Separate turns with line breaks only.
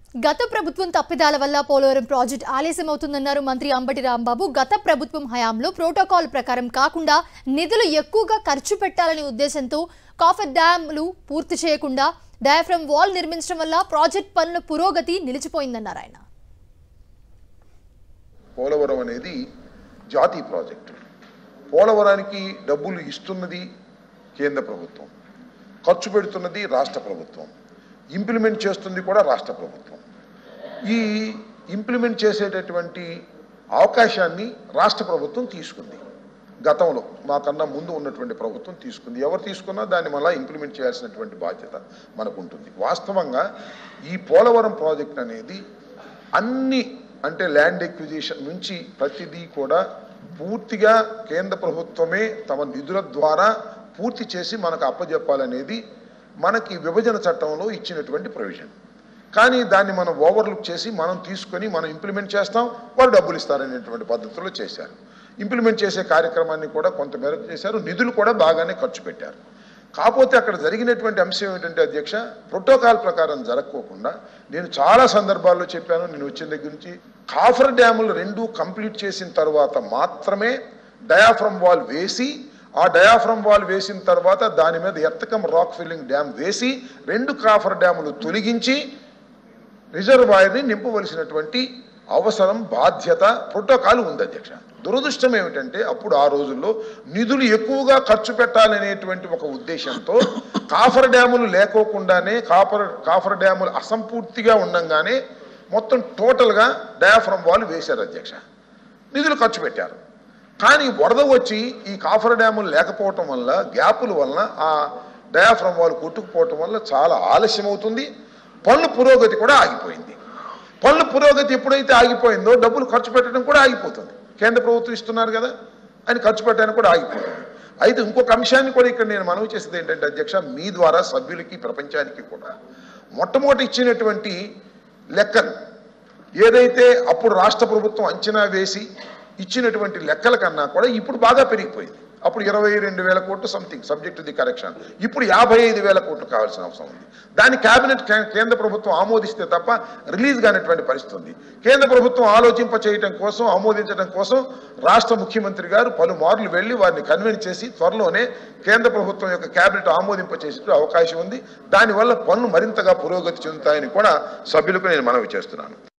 గత ప్రభుత్వం తప్పిదాల వల్ల పోలవరం ప్రాజెక్ట్ ఆలస్యమవుతుందన్నారు మంత్రి అంబటి రాంబాబు. గత ప్రభుత్వం హయాంలో ప్రోటోకాల్ ప్రకారం కాకుండా నిధులు ఎక్కువగా ఖర్చు పెట్టాలనే ఉద్దేశంతో కాఫర్ డ్యాంలు పూర్తి చేయకుండా డయాఫ్రమ్ వాల్ నిర్మించడం వల్ల ప్రాజెక్ట్ పనుల పురోగతి నిలిచిపోయిందన్నారు ఆయన.
పోలవరం అనేది జాతీయ ప్రాజెక్టు. పోలవరానికి డబ్బులు ఇస్తున్నది కేంద్ర ప్రభుత్వం, ఖర్చు పెడుతున్నది రాష్ట్ర ప్రభుత్వం, ఇంప్లిమెంట్ చేస్తుంది కూడా రాష్ట్ర ప్రభుత్వం. ఈ ఇంప్లిమెంట్ చేసేటటువంటి అవకాశాన్ని రాష్ట్ర ప్రభుత్వం తీసుకుంది. గతంలో మాకన్నా ముందు ఉన్నటువంటి ప్రభుత్వం తీసుకుంది. ఎవరు తీసుకున్నా దాన్ని మళ్ళీ ఇంప్లిమెంట్ చేయాల్సినటువంటి బాధ్యత మనకు ఉంటుంది. వాస్తవంగా ఈ పోలవరం ప్రాజెక్ట్ అనేది అన్ని అంటే ల్యాండ్ ఎక్విజిషన్ నుంచి ప్రతిదీ కూడా పూర్తిగా కేంద్ర ప్రభుత్వమే తమ నిధుల ద్వారా పూర్తి చేసి మనకు అప్పజెప్పాలనేది మనకి విభజన చట్టంలో ఇచ్చినటువంటి ప్రొవిజన్. కానీ దాన్ని మనం ఓవర్లుక్ చేసి మనం తీసుకొని మనం ఇంప్లిమెంట్ చేస్తాం, వాళ్ళు డబ్బులు ఇస్తారనేటువంటి పద్ధతిలో చేశారు. ఇంప్లిమెంట్ చేసే కార్యక్రమాన్ని కూడా కొంతమేరకు చేశారు, నిధులు కూడా బాగానే ఖర్చు పెట్టారు. కాకపోతే అక్కడ జరిగినటువంటి అంశం ఏమిటంటే అధ్యక్ష, ప్రోటోకాల్ ప్రకారం జరగకోకుండా నేను చాలా సందర్భాల్లో చెప్పాను. నేను వచ్చిన దగ్గర నుంచి కాఫర్ డ్యాములు రెండు కంప్లీట్ చేసిన తర్వాత మాత్రమే డయాఫ్రమ్ వాల్ వేసి, ఆ డయాఫ్రమ్ వాల్ వేసిన తర్వాత దాని మీద ఎర్తకం రాక్ ఫిల్లింగ్ డ్యామ్ వేసి 2 కాఫర్ డ్యాములు తొలగించి రిజర్వాయర్ని నింపవలసినటువంటి అవసరం, బాధ్యత, ప్రోటోకాల్ ఉంది అధ్యక్ష. దురదృష్టం ఏమిటంటే అప్పుడు ఆ రోజుల్లో నిధులు ఎక్కువగా ఖర్చు పెట్టాలనేటువంటి ఒక ఉద్దేశంతో కాఫర్ డ్యాములు లేకోకుండానే కాఫర్ డ్యాములు అసంపూర్తిగా ఉండంగానే మొత్తం టోటల్గా డయాఫ్రమ్ వాల్ వేశారు అధ్యక్ష. నిధులు ఖర్చు పెట్టారు. కానీ వరద వచ్చి ఈ కాఫర్ డ్యాములు లేకపోవటం వల్ల, గ్యాపుల వలన ఆ డయాఫ్రమ్ వాల్ కొట్టుకుపోవటం వల్ల చాలా ఆలస్యం అవుతుంది. పనుల పురోగతి కూడా ఆగిపోయింది. పనుల పురోగతి ఎప్పుడైతే ఆగిపోయిందో డబ్బులు ఖర్చు పెట్టడం కూడా ఆగిపోతుంది. కేంద్ర ప్రభుత్వం ఇస్తున్నారు కదా అని ఖర్చు పెట్టడానికి కూడా ఆగిపోతుంది. అయితే ఇంకొక అంశాన్ని కూడా ఇక్కడ నేను మనవి చేసేది ఏంటంటే అధ్యక్ష, మీ ద్వారా సభ్యులకి, ప్రపంచానికి కూడా మొట్టమొదటి ఇచ్చినటువంటి లెక్కలు ఏదైతే అప్పుడు రాష్ట్ర ప్రభుత్వం అంచనా వేసి ఇచ్చినటువంటి లెక్కల కన్నా కూడా ఇప్పుడు బాగా పెరిగిపోయింది. అప్పుడు 22,000 కోట్లు something subject to the correction, ఇప్పుడు 55,000 కోట్లు కావాల్సిన అవసరం ఉంది. దాన్ని కేబినెట్ కేంద్ర ప్రభుత్వం ఆమోదిస్తే తప్ప రిలీజ్ కానిటువంటి పరిస్థితి ఉంది. కేంద్ర ప్రభుత్వం ఆలోచింప చేయడం కోసం, ఆమోదించడం కోసం రాష్ట్ర ముఖ్యమంత్రి గారు పలుమార్లు వెళ్ళి వారిని కన్విన్స్ చేసి త్వరలోనే కేంద్ర ప్రభుత్వం యొక్క కేబినెట్ ఆమోదింప చేసే అవకాశం ఉంది. దానివల్ల పనులు మరింతగా పురోగతి చెందుతాయని కూడా సభ్యులకు నేను మనవి చేస్తున్నాను.